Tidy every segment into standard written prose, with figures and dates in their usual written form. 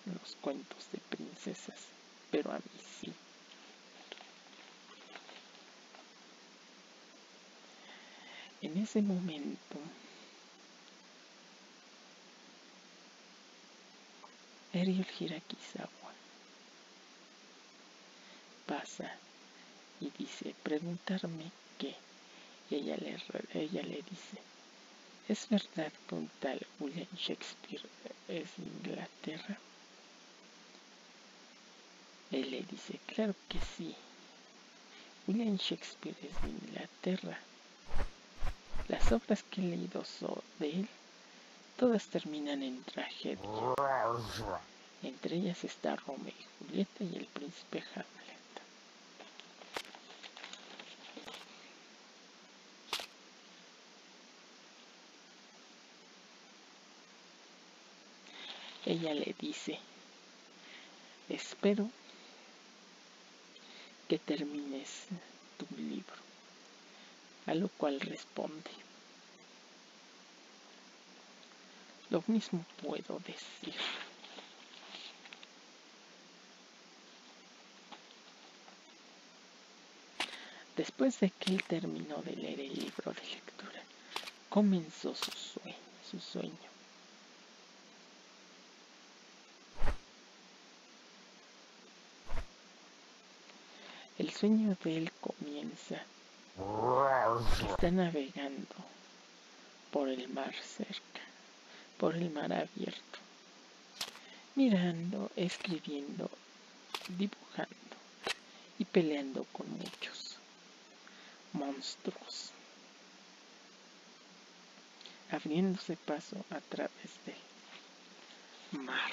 los cuentos de princesas, pero a mí sí. En ese momento, Eriol Hiragizawa pasa y dice, preguntarme qué. Y ella le dice, ¿es verdad que un tal William Shakespeare es de Inglaterra? Él le dice, claro que sí. William Shakespeare es de Inglaterra. Las obras que he leído de él, todas terminan en tragedia. Entre ellas está Romeo y Julieta y el príncipe Hamlet. Ella le dice, espero que termines tu libro. A lo cual responde, lo mismo puedo decir. Después de que él terminó de leer el libro de lectura, comenzó su sueño. El sueño de él comienza. Está navegando por el mar cerca, por el mar abierto, mirando, escribiendo, dibujando y peleando con muchos monstruos, abriéndose paso a través del mar.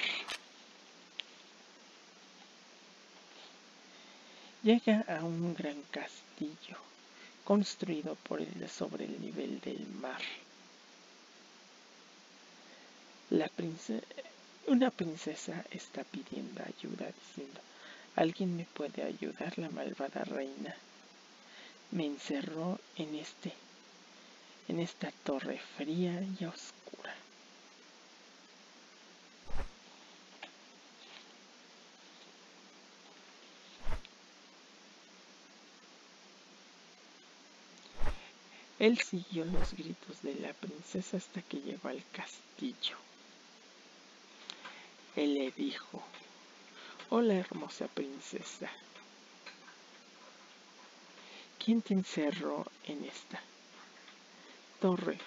Llega a un gran castillo construido sobre el nivel del mar. Una princesa está pidiendo ayuda diciendo, ¿alguien me puede ayudar? La malvada reina me encerró en esta torre fría y oscura. Él siguió los gritos de la princesa hasta que llegó al castillo. Él le dijo, hola hermosa princesa, ¿quién te encerró en esta torre?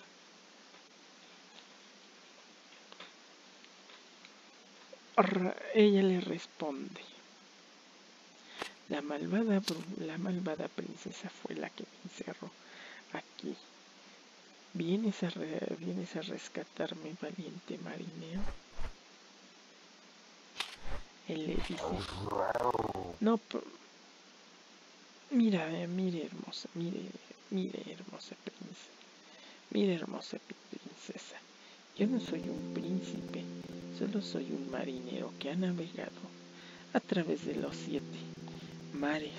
Ella le responde, la malvada princesa fue la que me encerró aquí. ¿Vienes a rescatarme, valiente marinero? Él le dice, no, mire hermosa princesa, yo no soy un príncipe, solo soy un marinero que ha navegado a través de los 7 mares.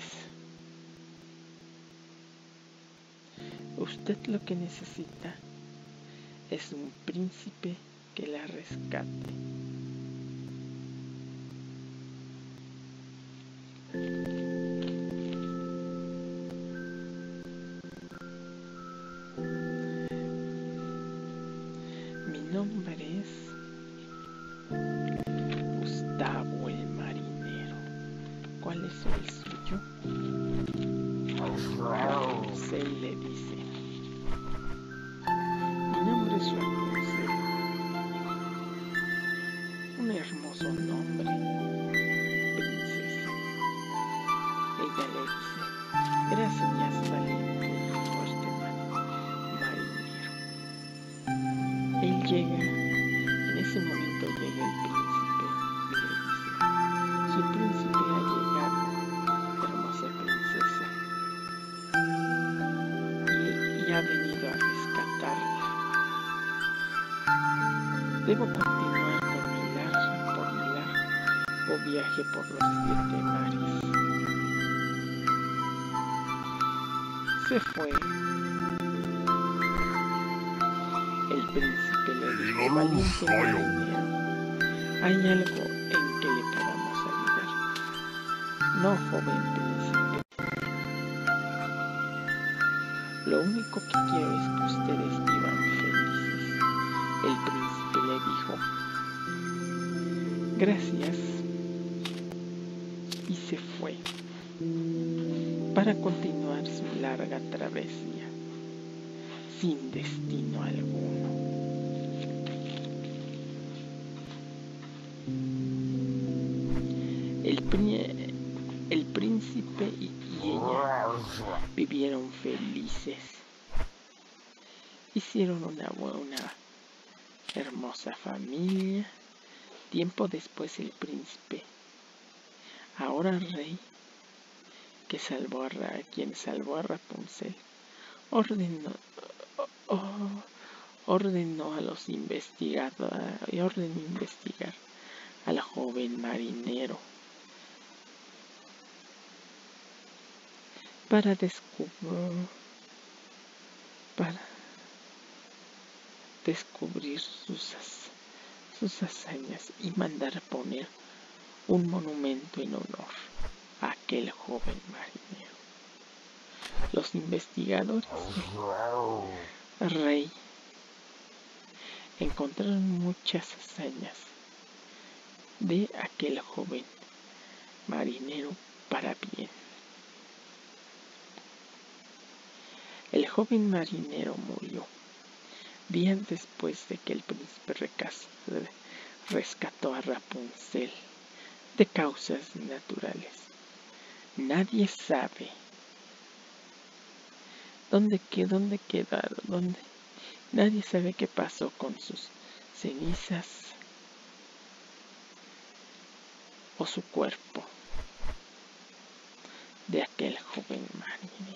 Usted lo que necesita es un príncipe que la rescate. Mi nombre es Gustavo el marinero. ¿Cuál es el suyo? Rapunzel le dice. Mi nombre es Rapunzel. Un hermoso nombre, princesa. Ella le dice, gracias valiente y fuerte marinero. Él llega, en ese momento llega el príncipe y le dice, su príncipe ha llegado, hermosa princesa, y ha venido a rescatarla. Debo continuar con mi largo viaje por los 7 mares. Se fue. El príncipe le dijo, valiente marinero, hay algo en que le podamos ayudar. No, joven príncipe. Lo único que quiero es que ustedes vivan felices. El príncipe le dijo: gracias. Y se fue para continuar su larga travesía, sin destino alguno. El príncipe y ella vivieron felices. Hicieron una hermosa familia. Tiempo después el príncipe, ahora rey, quien salvó a Rapunzel, ordenó investigar al joven marinero para descubrir sus hazañas y mandar poner un monumento en honor a aquel joven marinero. Los investigadores del rey encontraron muchas hazañas de aquel joven marinero para bien. El joven marinero murió días después de que el príncipe rescató a Rapunzel de causas naturales. Nadie sabe nadie sabe qué pasó con sus cenizas o su cuerpo de aquel joven marinero.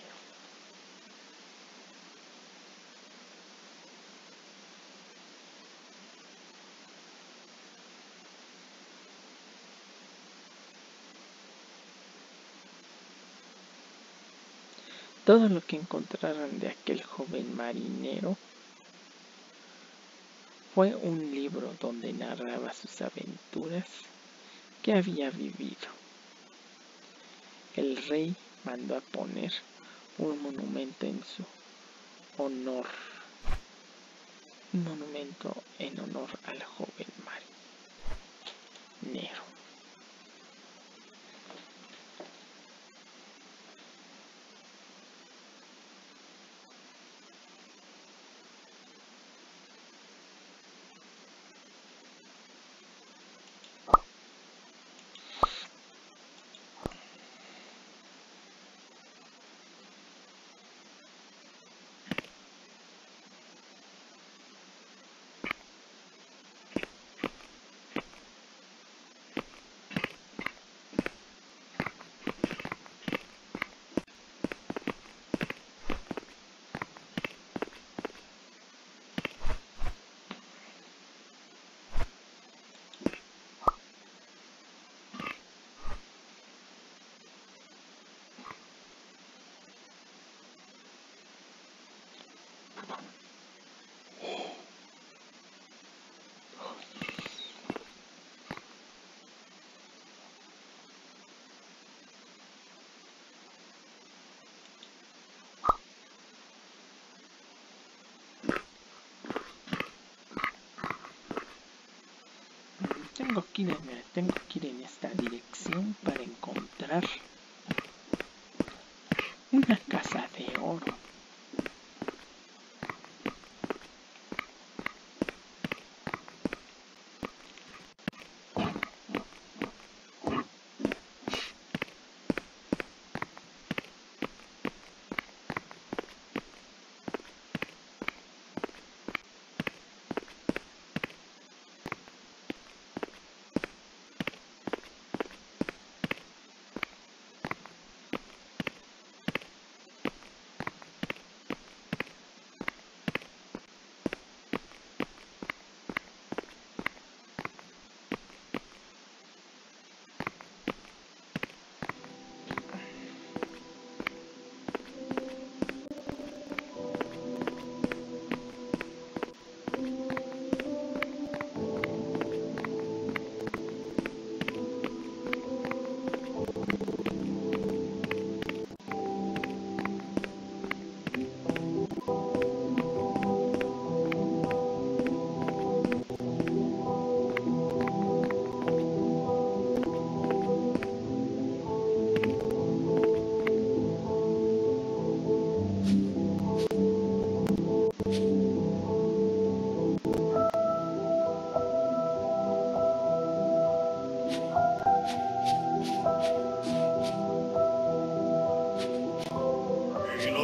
Todo lo que encontraron de aquel joven marinero fue un libro donde narraba sus aventuras que había vivido. El rey mandó a poner un monumento en su honor, al joven marinero. Tengo que ir en esta dirección para encontrar una casa de oro.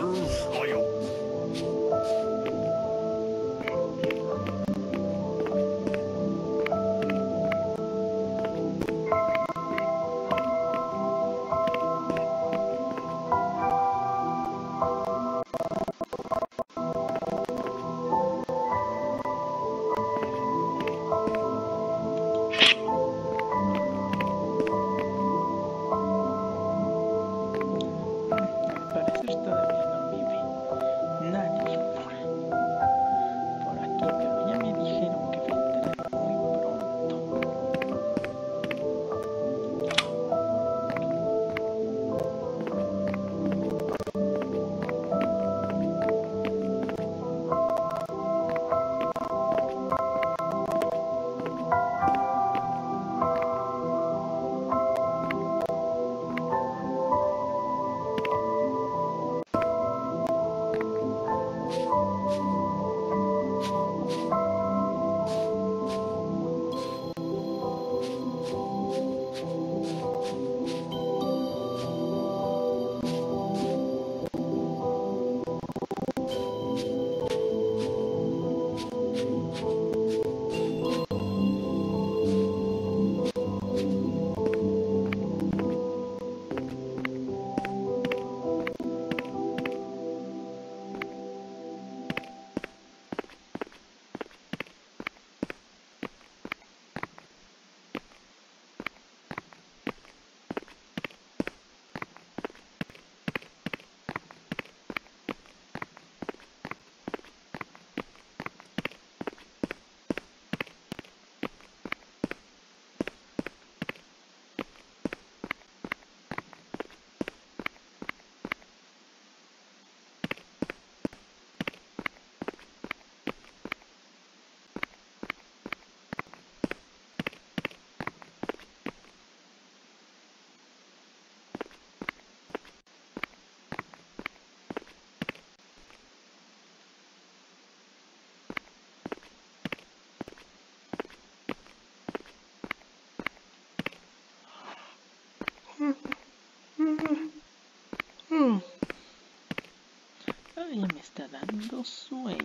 Ay, me está dando sueño.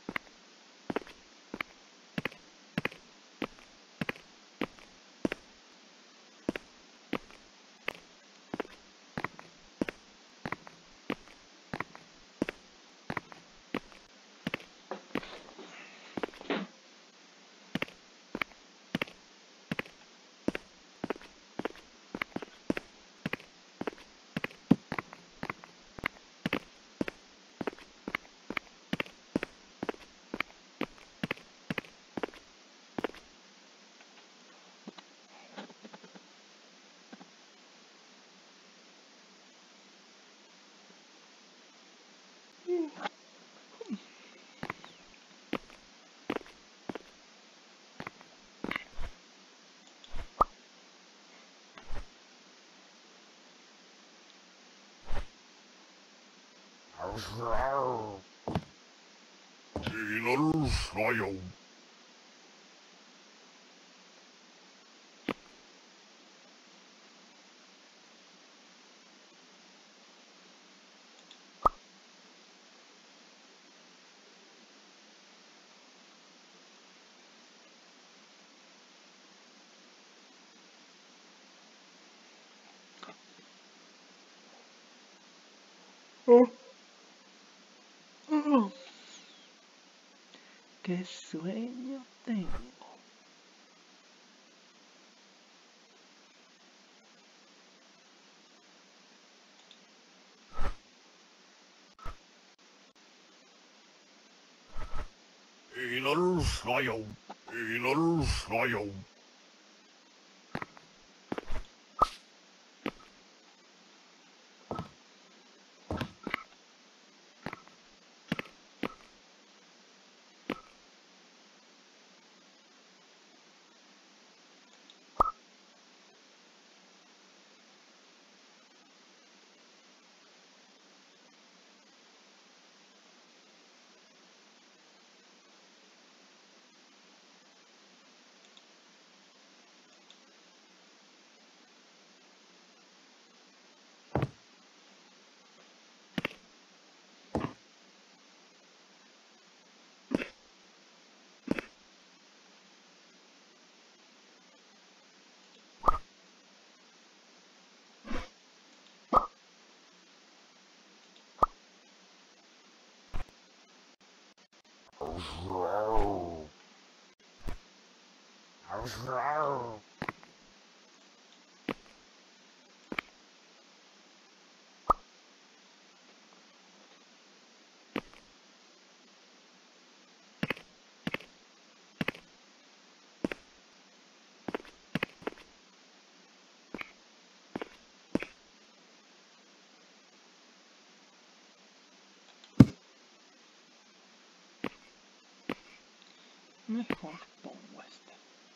¡Qué sueño tengo! Mejor pongo este.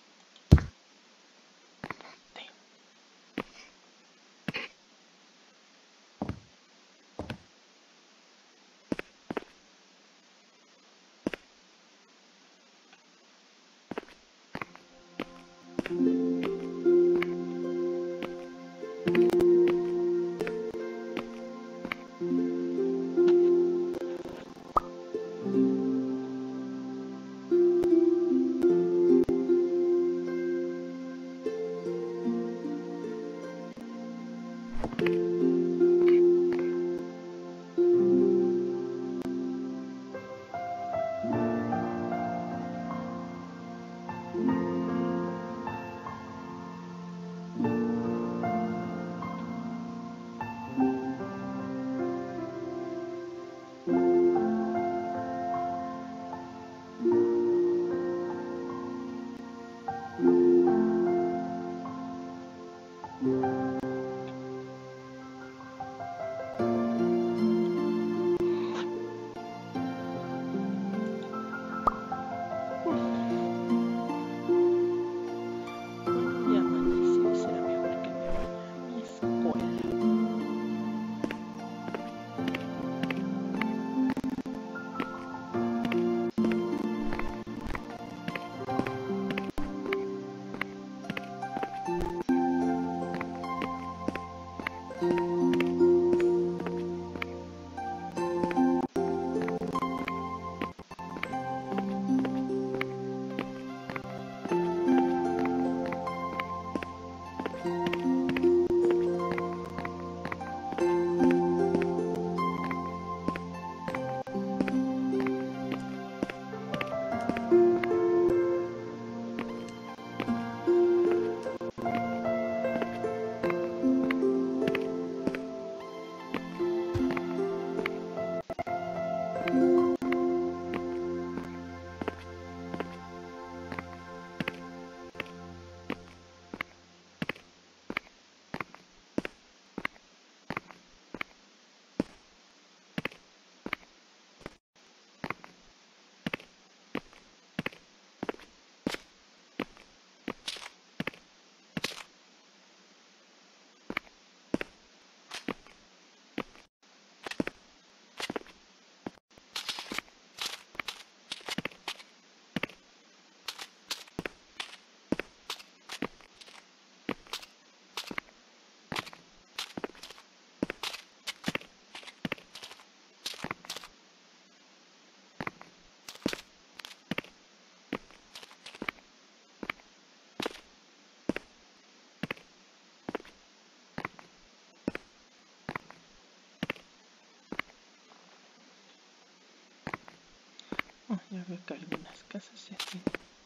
Ya veo que algunas casas ya tienen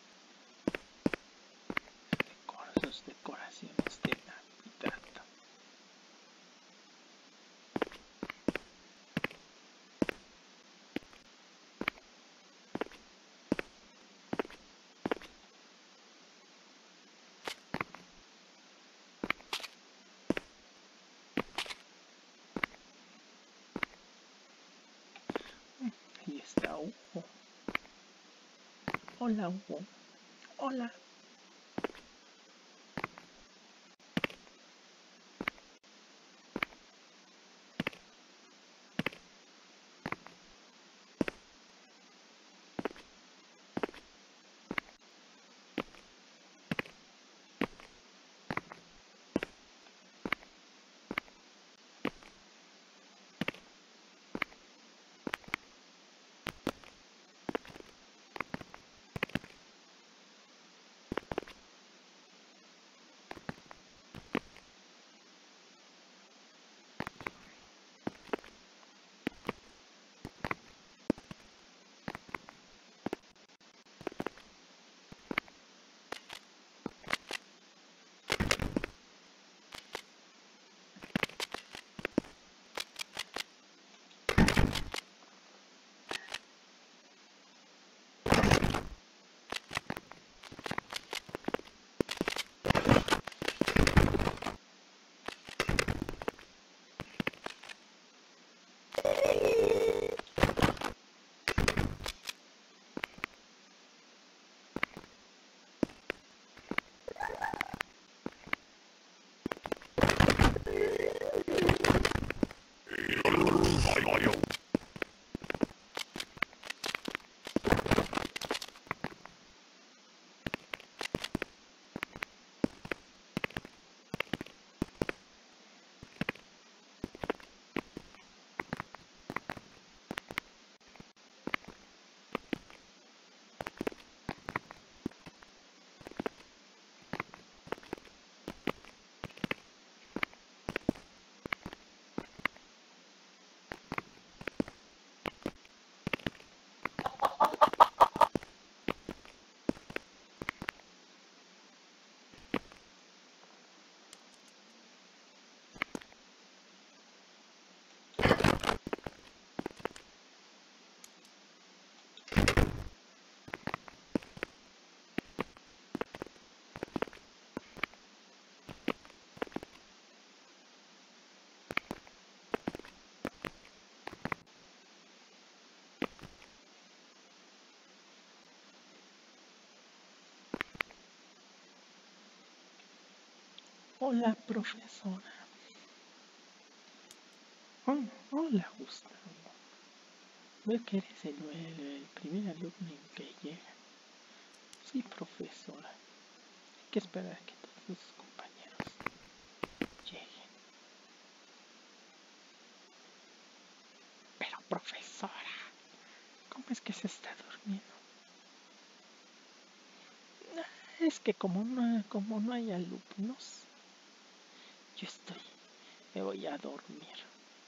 sus decoraciones de Navidad. Ahí está Hugo. Hola Hugo. Hola. Hola, profesora. Oh, hola, Gustavo. Veo que eres el primer alumno en que llega. Sí, profesora. Hay que esperar a que todos sus compañeros lleguen. Pero, profesora, ¿cómo es que se está durmiendo? Es que como no hay alumnos, me voy a dormir.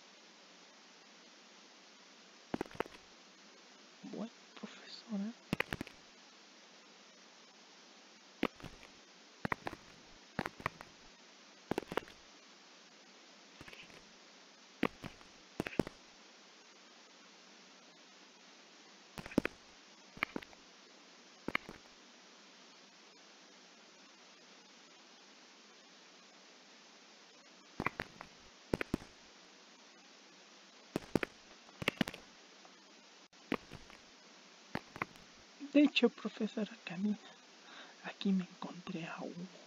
Bueno, profesora. De hecho, profesora, camina. Aquí me encontré a Hugo.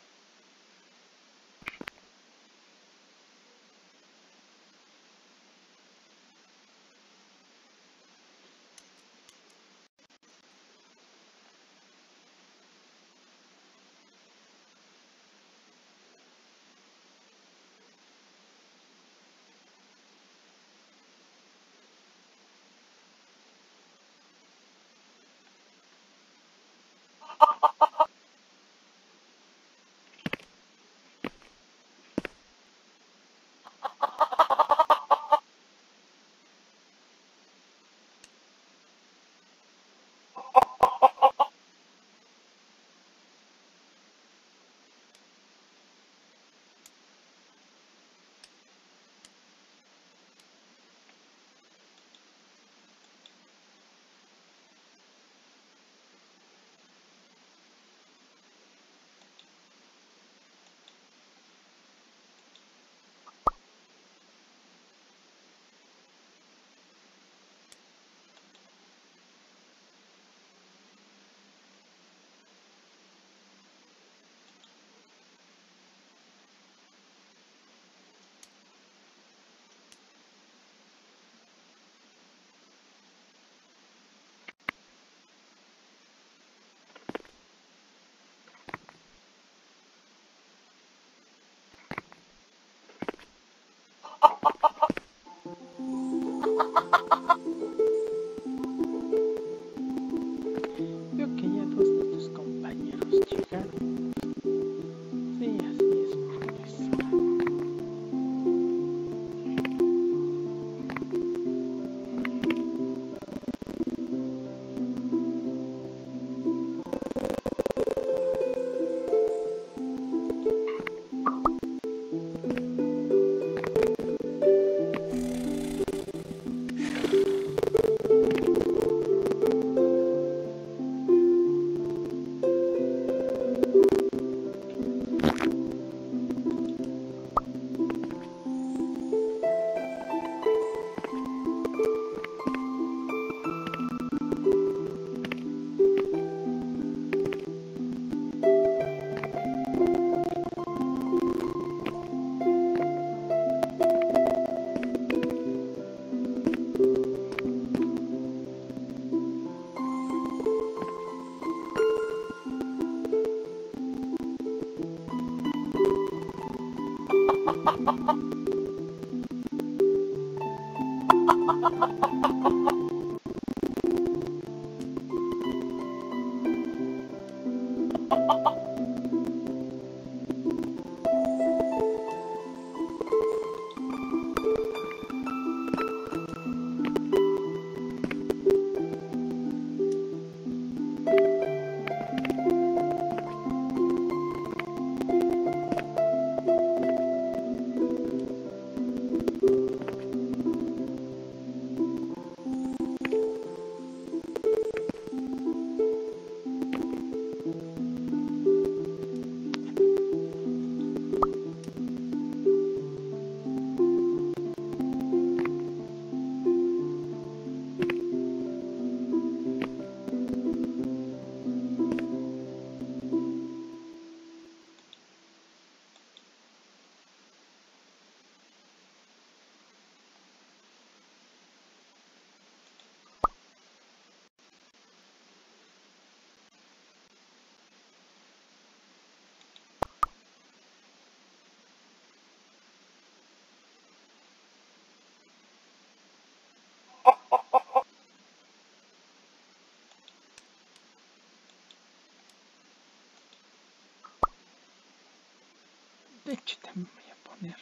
De hecho, también voy a poner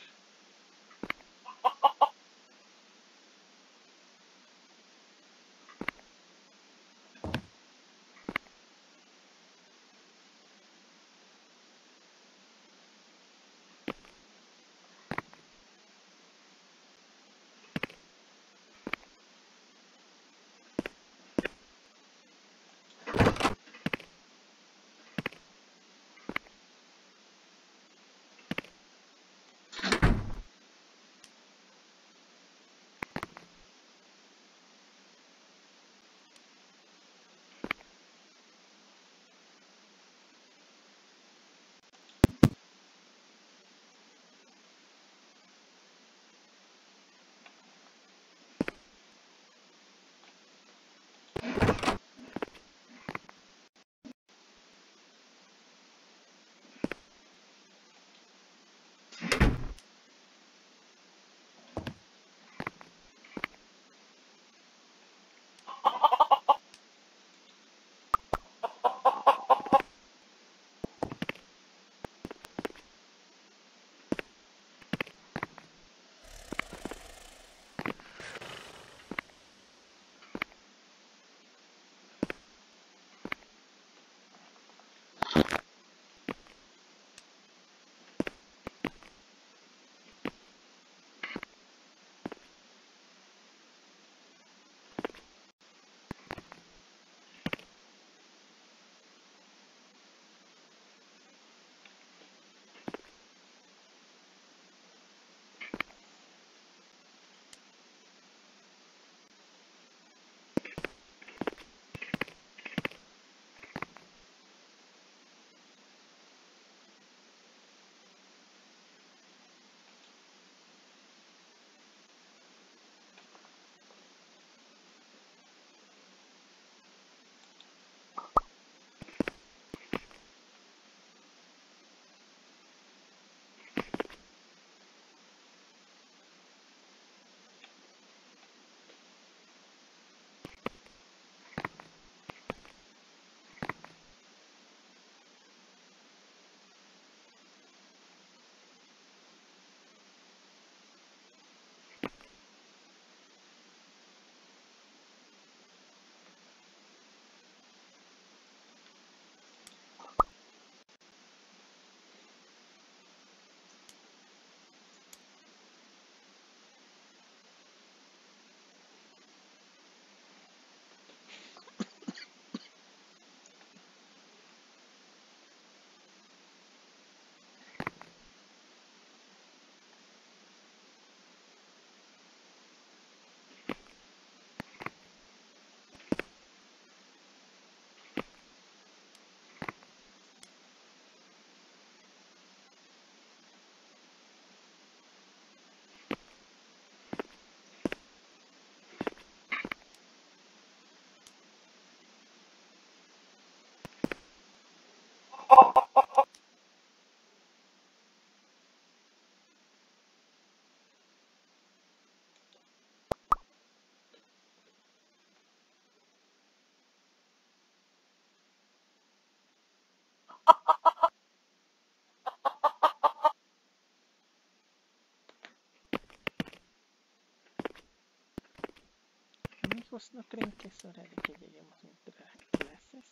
amigos, ¿no creen que es hora de que lleguemos a entrar a clases?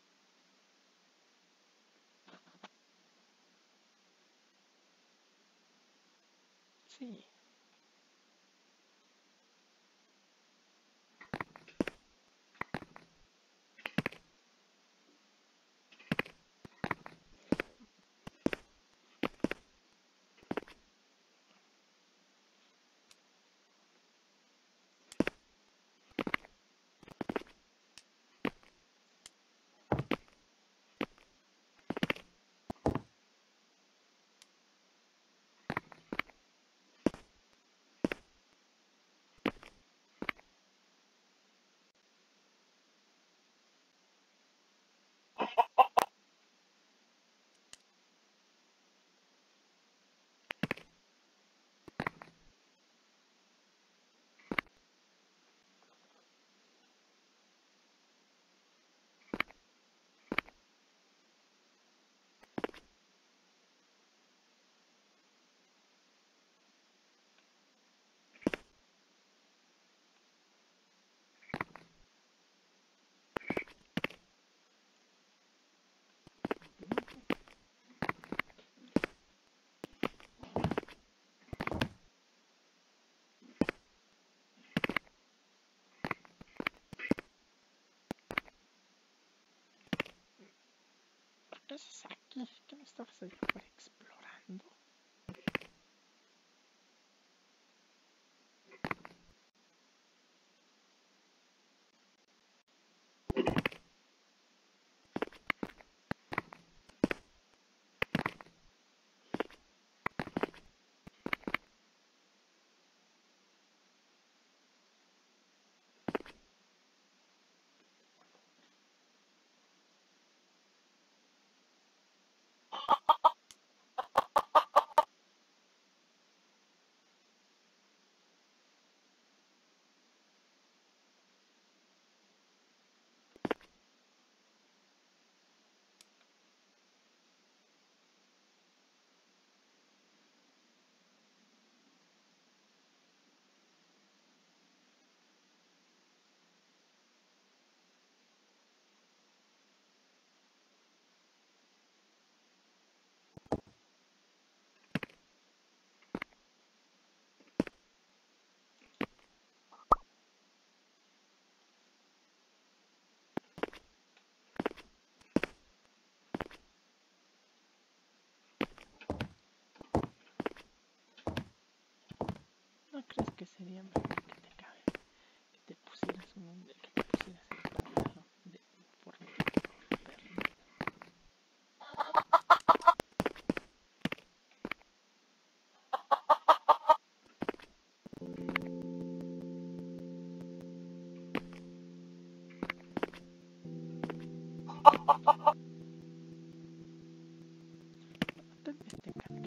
Sí. haces aquí? ¿Qué no estabas allá afuera explorando? ¿No crees que sería mejor que te pusieras que te pusieras el pantalón de uniforme de perro? Tal vez tengan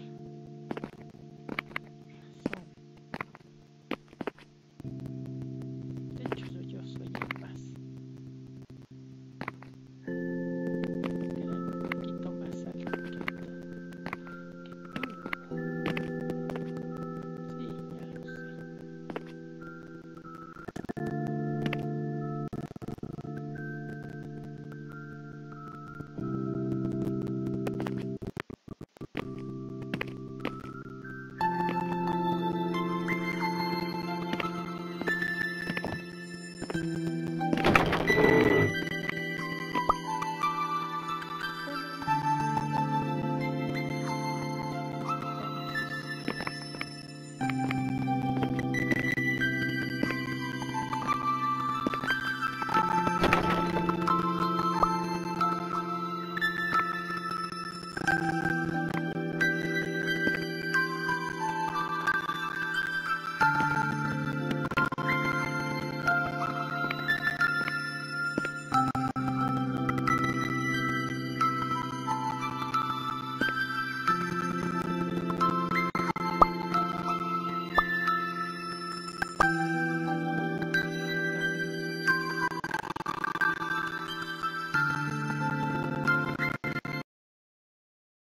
razón. De hecho, yo soy el más. Quedan un poquito más alto que tú. Sí, ya lo sé.